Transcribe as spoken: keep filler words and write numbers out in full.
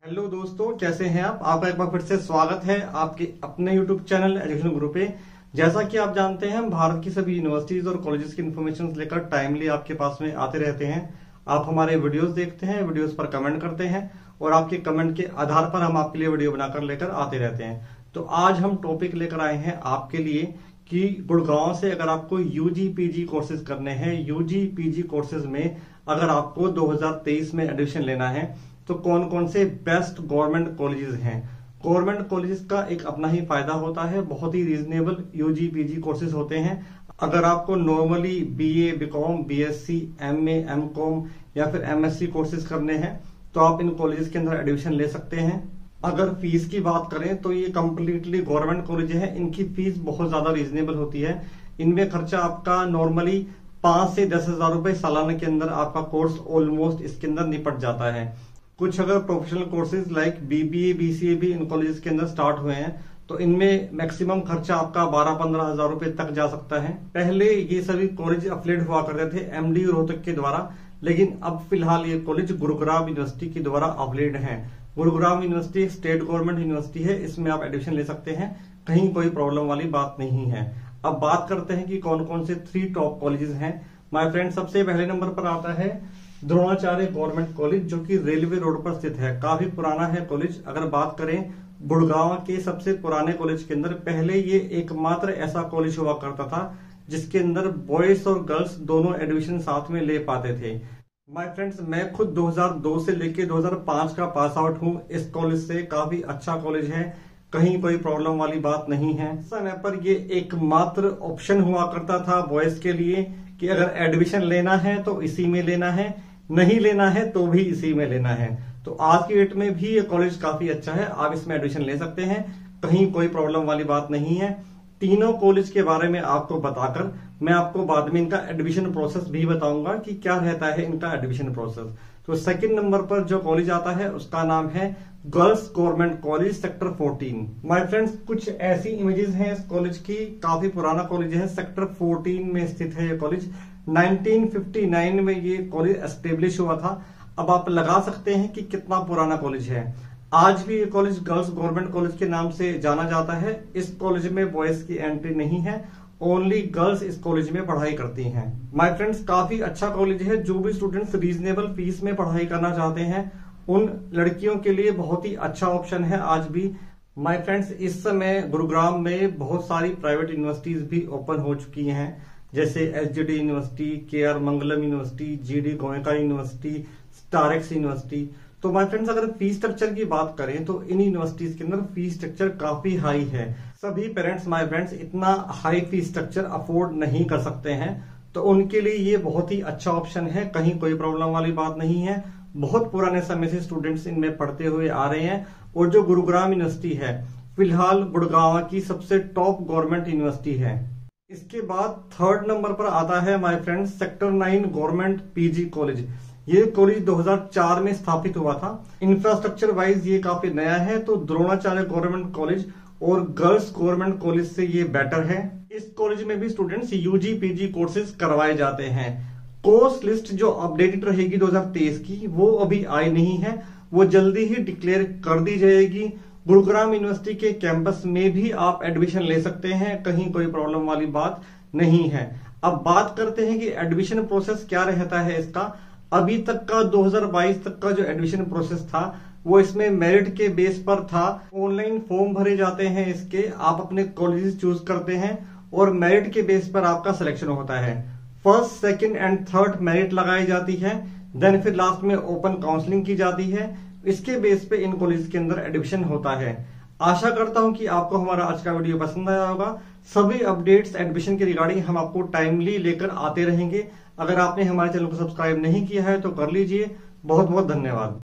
Hello दोस्तों, कैसे हैं आप। आपका एक बार फिर से स्वागत है आपके अपने यूट्यूब चैनल एजुकेशन गुरु पे। जैसा कि आप जानते हैं, हम भारत की सभी यूनिवर्सिटीज और कॉलेजेस की इन्फॉर्मेशन लेकर टाइमली आपके पास में आते रहते हैं। आप हमारे वीडियोस देखते हैं, वीडियोस पर कमेंट करते हैं और आपके कमेंट के आधार पर हम आपके लिए वीडियो बनाकर लेकर आते रहते हैं। तो आज हम टॉपिक लेकर आए हैं आपके लिए कि गुड़गांव से अगर आपको यूजी पीजी कोर्सेज करने हैं, यूजी पीजी कोर्सेज में अगर आपको दो हज़ार तेईस में एडमिशन लेना है तो कौन कौन से बेस्ट गवर्नमेंट कॉलेजेस हैं। गवर्नमेंट कॉलेजेस का एक अपना ही फायदा होता है, बहुत ही रीजनेबल यूजी पीजी कोर्सेज होते हैं। अगर आपको normally BA, BCom, BSc, MA, MCom या फिर एमएससी कोर्सेज करने हैं तो आप इन कॉलेजेस के अंदर एडमिशन ले सकते हैं। अगर फीस की बात करें तो ये कम्प्लीटली गवर्नमेंट कॉलेज है, इनकी फीस बहुत ज्यादा रीजनेबल होती है। इनमें खर्चा आपका नॉर्मली पांच से दस हजार रुपए सालाना के अंदर आपका कोर्स ऑलमोस्ट इसके अंदर निपट जाता है। कुछ अगर professional courses like BBA, BCA भी इन कॉलेजेस के अंदर स्टार्ट हुए हैं तो इनमें मैक्सिमम खर्चा आपका बारह पंद्रह हजार रुपए तक जा सकता है। पहले ये सभी कॉलेज अफिलिएट हुआ करते थे एमडी रोहतक के द्वारा, लेकिन अब फिलहाल ये कॉलेज गुरुग्राम यूनिवर्सिटी के द्वारा अफिलिएट है। Gurugram university state government university है, इसमें आप एडमिशन ले सकते हैं, कहीं कोई प्रॉब्लम वाली बात नहीं है। अब बात करते हैं कि कौन कौन से थ्री टॉप कॉलेजेस हैं। माय फ्रेंड, सबसे पहले नंबर पर आता है द्रोणाचार्य गवर्नमेंट कॉलेज, जो कि रेलवे रोड पर स्थित है। काफी पुराना है कॉलेज। अगर बात करें गुड़गांव के सबसे पुराने कॉलेज के अंदर, पहले ये एकमात्र ऐसा कॉलेज हुआ करता था जिसके अंदर बॉयज और गर्ल्स दोनों एडमिशन साथ में ले पाते थे। माय फ्रेंड्स, मैं खुद दो हज़ार दो से लेके दो हज़ार पाँच का पास आउट हूँ इस कॉलेज से। काफी अच्छा कॉलेज है, कहीं कोई प्रॉब्लम वाली बात नहीं है। समय पर ये एकमात्र ऑप्शन हुआ करता था बॉयज के लिए कि अगर एडमिशन लेना है तो इसी में लेना है, नहीं लेना है तो भी इसी में लेना है। तो आज की डेट में भी ये कॉलेज काफी अच्छा है, आप इसमें एडमिशन ले सकते हैं, कहीं कोई प्रॉब्लम वाली बात नहीं है। तीनों कॉलेज के बारे में आपको बताकर मैं आपको बाद में इनका एडमिशन प्रोसेस भी बताऊंगा कि क्या रहता है इनका एडमिशन प्रोसेस। तो सेकंड नंबर पर जो कॉलेज आता है उसका नाम है गर्ल्स गवर्नमेंट कॉलेज सेक्टर चौदह। माय फ्रेंड्स, कुछ ऐसी इमेजेस हैं इस कॉलेज की। काफी पुराना कॉलेज है, सेक्टर चौदह में स्थित है ये कॉलेज। नाइनटीन फिफ्टी नाइन में ये कॉलेज एस्टेब्लिश हुआ था। अब आप लगा सकते हैं कि कितना पुराना कॉलेज है। आज भी ये कॉलेज गर्ल्स गवर्नमेंट कॉलेज के नाम से जाना जाता है। इस कॉलेज में बॉयज की एंट्री नहीं है, ओनली गर्ल्स इस कॉलेज में पढ़ाई करती हैं। माय फ्रेंड्स, काफी अच्छा कॉलेज है। जो भी स्टूडेंट्स रीजनेबल फीस में पढ़ाई करना चाहते हैं उन लड़कियों के लिए बहुत ही अच्छा ऑप्शन है आज भी। माय फ्रेंड्स, इस समय गुरुग्राम में बहुत सारी प्राइवेट यूनिवर्सिटीज भी ओपन हो चुकी हैं, जैसे SGD university, K R Mangalam university, GD गोयका यूनिवर्सिटी, स्टारेक्स यूनिवर्सिटी। तो माय फ्रेंड्स, अगर फीस स्ट्रक्चर की बात करें तो इन यूनिवर्सिटीज के अंदर फीस स्ट्रक्चर काफी हाई है। सभी पेरेंट्स माय फ्रेंड्स इतना हाई फीस स्ट्रक्चर अफोर्ड नहीं कर सकते हैं, तो उनके लिए ये बहुत ही अच्छा ऑप्शन है, कहीं कोई प्रॉब्लम वाली बात नहीं है। बहुत पुराने समय से स्टूडेंट्स इनमें पढ़ते हुए आ रहे हैं और जो गुरुग्राम यूनिवर्सिटी है फिलहाल गुड़गांव की सबसे टॉप गवर्नमेंट यूनिवर्सिटी है। इसके बाद थर्ड नंबर पर आता है my friends sector nine government PG college. ये कॉलेज दो हज़ार चार में स्थापित हुआ था। इंफ्रास्ट्रक्चर वाइज ये काफी नया है, तो द्रोणाचार्य गवर्नमेंट कॉलेज और गर्ल्स गवर्नमेंट कॉलेज से ये बेटर है। इस कॉलेज में भी स्टूडेंट्स यूजी पीजी कोर्सेज करवाए जाते हैं। कोर्स लिस्ट जो अपडेटेड रहेगी दो हज़ार तेईस की, वो अभी आई नहीं है, वो जल्दी ही डिक्लेयर कर दी जाएगी। गुरुग्राम यूनिवर्सिटी के कैंपस में भी आप एडमिशन ले सकते हैं, कहीं कोई प्रॉब्लम वाली बात नहीं है। अब बात करते हैं कि एडमिशन प्रोसेस क्या रहता है इसका। अभी तक का दो हज़ार बाईस तक का जो एडमिशन प्रोसेस था वो इसमें मेरिट के बेस पर था। ऑनलाइन फॉर्म भरे जाते हैं इसके, आप अपने कॉलेजेस चूज करते हैं और मेरिट के बेस पर आपका सिलेक्शन होता है। First, second and third merit लगाई जाती है, देन फिर लास्ट में ओपन काउंसलिंग की जाती है। इसके बेस पे इन कॉलेज के अंदर एडमिशन होता है। आशा करता हूं कि आपको हमारा आज का वीडियो पसंद आया होगा। सभी अपडेट्स एडमिशन के रिगार्डिंग हम आपको टाइमली लेकर आते रहेंगे। अगर आपने हमारे चैनल को सब्सक्राइब नहीं किया है तो कर लीजिए। बहुत बहुत धन्यवाद।